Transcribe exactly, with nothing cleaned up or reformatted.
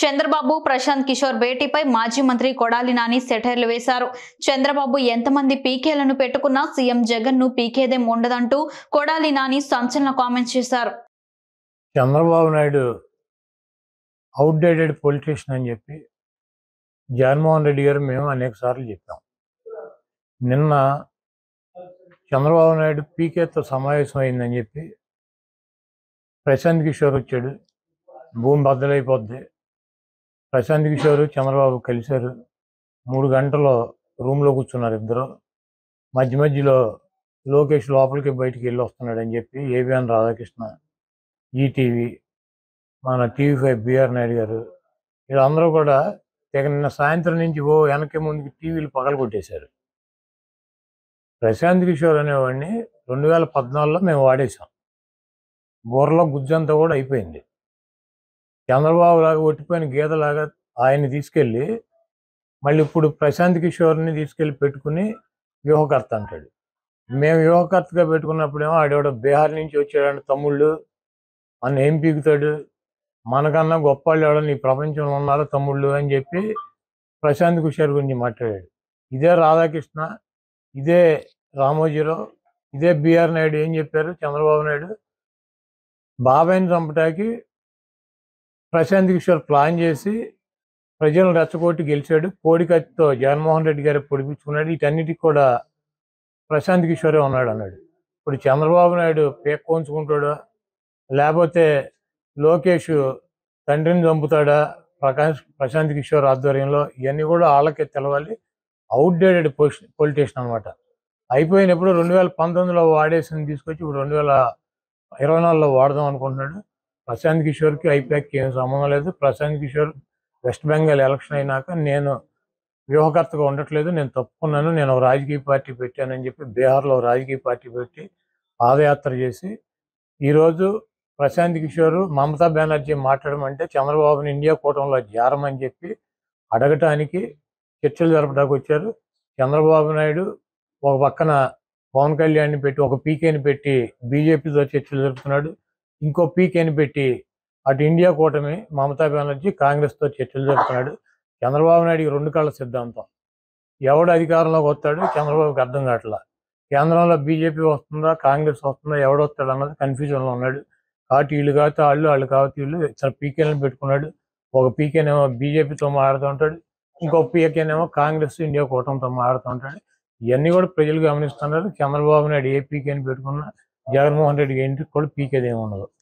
చంద్రబాబు ప్రశాంత్ కిషోర్ భేటీపై మాజీ మంత్రి కొడాలి నాని సెటైర్లు వేశారు. చంద్రబాబు ఎంతమంది పీకేలను పెట్టుకున్నా సీఎం జగన్ ను పీకేదేం ఉండదంటూ కొడాలి నాని సంచలన కామెంట్స్ చేశారు. చంద్రబాబు నాయుడు అవుట్డేటెడ్ పొలిటీషియన్ అని చెప్పి జగన్మోహన్ రెడ్డి గారు మేము అనేక సార్లు చెప్పాం. నిన్న చంద్రబాబు నాయుడు పీకేతో సమావేశం అయిందని చెప్పి ప్రశాంత్ కిషోర్ వచ్చాడు. భూమి బద్దలైపోద్ది. ప్రశాంత్ కిషోర్ చంద్రబాబు కలిశారు. మూడు గంటలు రూమ్లో కూర్చున్నారు ఇద్దరు. మధ్య మధ్యలో లోకేష్ లోపలికి బయటికి వెళ్ళి వస్తున్నాడని చెప్పి ఏబిఎన్ రాధాకృష్ణ, ఈటీవీ, మన టీవీ ఫైవ్ బిఆర్ నాయుడు గారు వీళ్ళందరూ కూడా ఇక నిన్న సాయంత్రం నుంచి ఓ వెనక్కి ముందుకి టీవీలు పగల కొట్టేశారు. ప్రశాంత్ కిషోర్ అనేవాడిని రెండు వేల పద్నాలుగులో మేము వాడేసాం. బుర్రలో గుజ్జంతా కూడా అయిపోయింది. చంద్రబాబు లాగా ఒట్టిపోయిన గీతలాగా ఆయన్ని తీసుకెళ్ళి మళ్ళీ ఇప్పుడు ప్రశాంత్ కిషోర్ని తీసుకెళ్ళి పెట్టుకుని వ్యూహకర్త అంటాడు. మేము వ్యూహకర్తగా పెట్టుకున్నప్పుడేమో ఆడేవాడు బీహార్ నుంచి వచ్చాడంటే తమ్ముళ్ళు మన ఏం పీకుతాడు, మనకన్నా గొప్ప వాళ్ళు ఎవడని ఈ ప్రపంచంలో ఉన్నారో తమ్ముళ్ళు అని చెప్పి ప్రశాంత్ కిషోర్ గురించి మాట్లాడాడు. ఇదే రాధాకృష్ణ, ఇదే రామోజీరావు, ఇదే బిఆర్ నాయుడు ఏం చెప్పారు? చంద్రబాబు నాయుడు బాబాయిని చంపటానికి ప్రశాంత్ కిషోర్ ప్లాన్ చేసి ప్రజలను రెచ్చగొట్టి గెలిచాడు. కోడికత్తితో జగన్మోహన్ రెడ్డి గారు పొడిపించుకున్నాడు. వీటన్నిటికి కూడా ప్రశాంత్ కిషోరే ఉన్నాడు అన్నాడు. ఇప్పుడు చంద్రబాబు నాయుడు పేక్కోంచుకుంటాడా, లేకపోతే లోకేష్ తండ్రిని చంపుతాడా ప్రకాష్ ప్రశాంత్ కిషోర్ ఆధ్వర్యంలో? ఇవన్నీ కూడా వాళ్ళకే తెలవాలి. అవుట్డేటెడ్ పొలిటి పొలిటీషియన్ అనమాట. అయిపోయినప్పుడు రెండు వేల పంతొమ్మిదిలో వాడేసింది తీసుకొచ్చి ఇప్పుడు రెండు వేల ఇరవై నాలుగులో వాడదాం అనుకుంటున్నాడు. ప్రశాంత్ కిషోర్కి ఐపాక్కి ఏం సంబంధం లేదు. ప్రశాంత్ కిషోర్ వెస్ట్ బెంగాల్ ఎలక్షన్ అయినాక నేను వ్యూహకర్తగా ఉండట్లేదు, నేను తప్పుకున్నాను, నేను ఒక రాజకీయ పార్టీ పెట్టానని చెప్పి బీహార్లో రాజకీయ పార్టీ పెట్టి పాదయాత్ర చేసి ఈరోజు ప్రశాంత్ కిషోర్ మమతా బెనర్జీ మాట్లాడమంటే చంద్రబాబుని ఇండియా కూటమిలో చేరమని చెప్పి అడగటానికి చర్చలు జరపడానికి వచ్చారు. చంద్రబాబు నాయుడు ఒక పక్కన పవన్ కళ్యాణ్ని పెట్టి ఒక పీకేని పెట్టి బీజేపీతో చర్చలు జరుపుతున్నాడు. ఇంకో పీకేని పెట్టి అటు ఇండియా కూటమి మమతా బెనర్జీ కాంగ్రెస్తో చర్చలు జరుపుతున్నాడు. చంద్రబాబు నాయుడికి రెండు కళ్ళ సిద్ధాంతం. ఎవడు అధికారంలోకి వస్తాడు చంద్రబాబుకి అర్థం కావట్లా. కేంద్రంలో బీజేపీ వస్తుందా కాంగ్రెస్ వస్తుందా ఎవడు వస్తాడు అన్నది కన్ఫ్యూజన్లో ఉన్నాడు. కాబట్టి వీళ్ళు కాకపోతే వాళ్ళు వాళ్ళు కాబట్టి వీళ్ళు ఇతర పీకేలను పెట్టుకున్నాడు. ఒక పీకేనేమో బీజేపీతో మాట్లాడుతూ ఉంటాడు, ఇంకో పీకేనేమో కాంగ్రెస్ ఇండియా కూటమితో మాట్లాడుతూ ఉంటాడు. ఇవన్నీ కూడా ప్రజలు గమనిస్తున్నారు. చంద్రబాబు నాయుడు ఏ పీకేని పెట్టుకున్నా జగన్మోహన్ రెడ్డికి ఇంటికి కూడా పీకేది ఏమి ఉండదు.